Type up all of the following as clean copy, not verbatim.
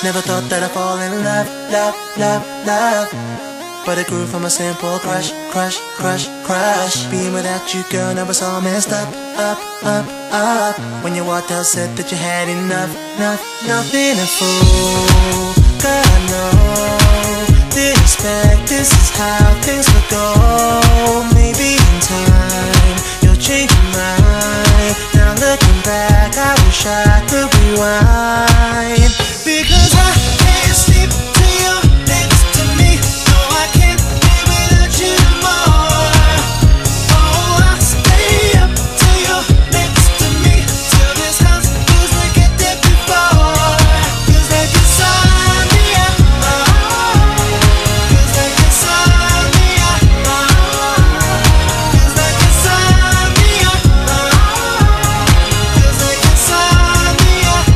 Never thought that I'd fall in love, love, love, love. But it grew from a simple crush, crush, crush, crush. Being without you, girl, now it's all messed up, up, up, up. When you walked out, said that you had enough, enough, nothing to fool. Girl, I know, didn't expect this is how things would go. Maybe in time, you'll change your mind. Now looking back, I wish I could rewind. Because I can't sleep till you're next to me. No, I can't live without you no more. Oh, I'll stay up till you're next to me, till this house feels like it did before. Feels like it's on me, feels like it's on me, feels like it's on me, feels like it's on me.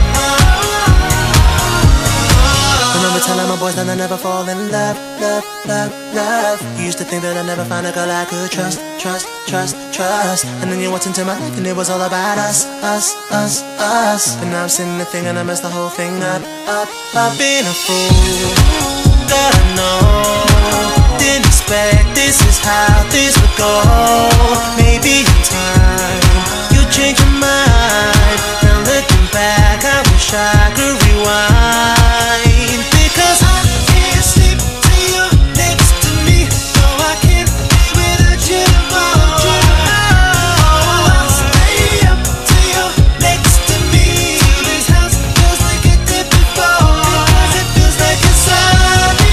Remember telling my boys that I never fall in love, love, love, love. You used to think that I'd never find a girl I could trust, trust, trust, trust. And then you walked into my life and it was all about us, us, us, us. And now I'm sitting there thinking I messed the whole thing up, up, up. Being a fool, God I know, didn't expect this is how this would go. Maybe in time, you change your mind. Now looking back, I wish I could rewind. Because I can't sleep till you're next to me. No, I can't live without you no more. Oh, I'll stay up till you're next to me, till this house feels like it did before. Because it feels like it's on me,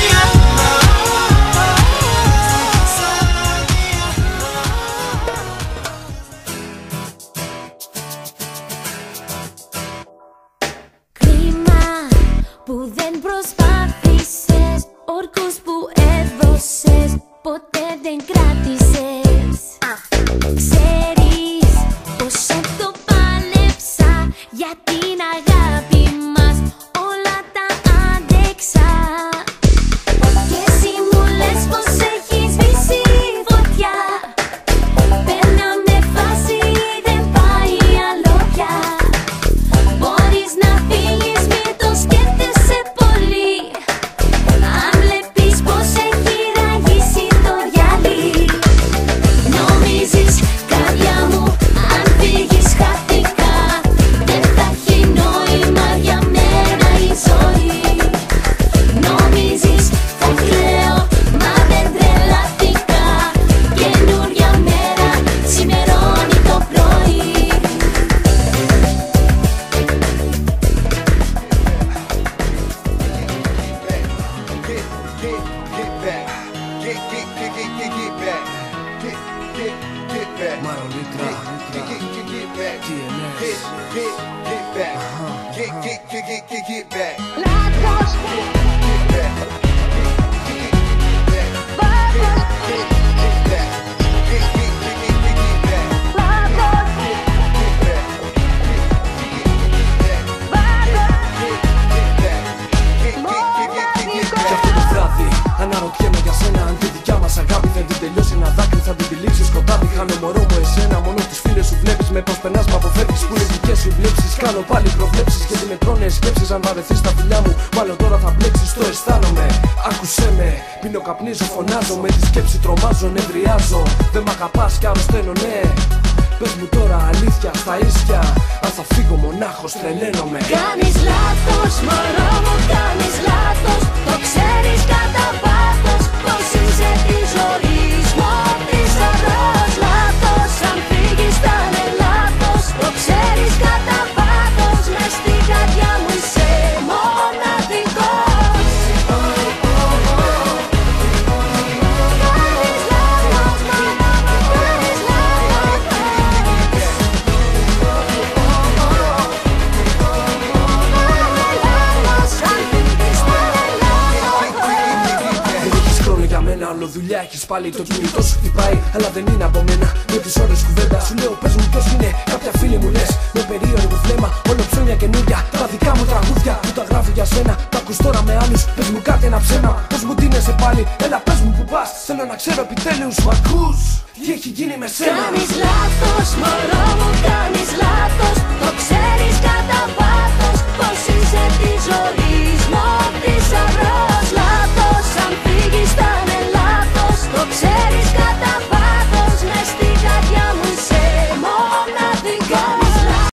Κρίμα που δεν προσπάθησες, όρκους που έδωσες, ποτέ δεν κράτησες. Ξέρεις πόσο το πάλεψα για την αγάπη μας, όλα τα άντεξα. Και εσύ μου λες πως έχεις σβήσει φωτιά. Παίρναμε φάση, δεν πάει άλλο πια. Μπορείς να φύγεις, μην το σκέφτεσαι πολύ. Αν βλέπεις πως έχει ραγίσει το γυαλί. Νομίζεις, καρδιά μου, αν φύγεις χαθήκα. Δεν θα έχει νόημα για μένα η ζωή. Νομίζεις, θα κλαίω, μα δεν τρελαθήκα. Καινούρια μέρα, ξημερώνει το πρωί. Αναρωτιέμαι για σένα αν τη δικιά μας αγάπη δεν την τελειώσει ένα δάκρυ, θα την τυλίξει σκοτάδι. Χάνω μωρό μου εσένα, μόνο τις φίλες σου βλέπεις. Με πως περνάς, μ' αποφεύγεις, που είναι δικές σου βλέψεις. Κάνω πάλι προβλέψεις και τη μετρώνες σκέψεις. Αν βαρεθείς τα φιλιά μου, μάλλον τώρα θα μπλέξεις. Το αισθάνομαι, άκουσέ με. Πίνω, καπνίζω, φωνάζω. Με τη σκέψη τρομάζω, νευριάζω. Δεν μ' αγαπάς κι αρρωσταίνω, ναι. Πες μου τώρα αλήθεια στα ίσια. Αν θα φύγω μονάχος, τρελαίνομαι. Κάνεις λάθος, μωρό μου, κάνεις λάθος. Το ξέρεις κατά πάθος πως είσαι τη ζωής μου θησαυρός. Λάθος, αν φύγεις θα είναι λάθος. Το ξέρεις κατά πάθος. Μες στην καρδιά μου είσαι μοναδικός. Κάνεις λάθος, μωρό μου, κάνεις λάθος. Όλο δουλειά έχεις πάλι, το κινητό σου χτυπάει. Αλλά δεν είναι από μένα, με τις ώρες κουβέντα. Σου λέω πες μου ποιος είναι, κάποια φίλη μου λες. Με περίεργο βλέμμα, όλο ψώνια καινούρια. Τα δικά μου τραγούδια που τα γράφει για σένα. Τα ακούς τώρα με άλλους, πες μου κάτι ένα ψέμα. Πώς μου τίνεσαι πάλι, έλα πες μου που πας. Θέλω να ξέρω επιτέλους, μ' ακούς, τι έχει γίνει με σένα. Κάνεις λάθος, μωρό μου, κάνεις λάθος. Το ξέρεις.